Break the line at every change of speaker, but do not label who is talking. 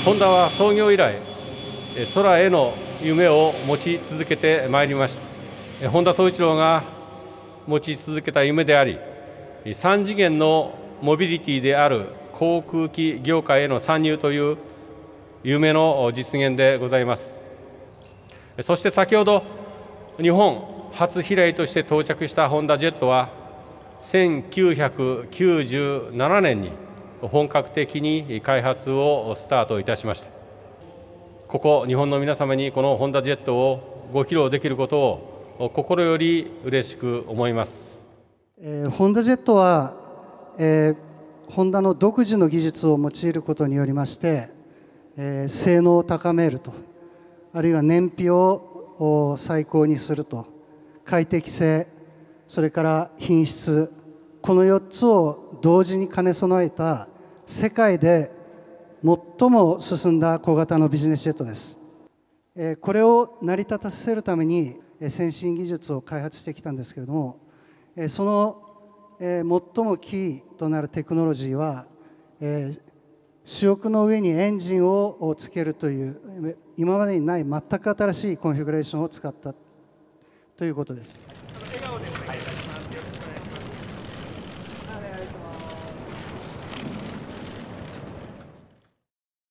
ホンダは創業以来、空への夢を持ち続けてまいりました。本田宗一郎が持ち続けた夢であり、3次元のモビリティである航空機業界への参入という夢の実現でございます。そして先ほど、日本初飛来として到着したホンダジェットは、1997年に本格的に開発をスタートいたしました。ここ日本の皆様にこのホンダジェットをご披露できることを心より嬉しく思います。
ホンダジェットは、ホンダの独自の技術を用いることによりまして、性能を高めると、あるいは燃費を最高にすると、快適性、それから品質、この4つを同時に兼ね備えた世界で最も進んだ小型のビジネスジェットです。これを成り立たせるために先進技術を開発してきたんですけれども、その最もキーとなるテクノロジーは、主翼の上にエンジンをつけるという今までにない全く新しいコンフィグレーションを使ったということです。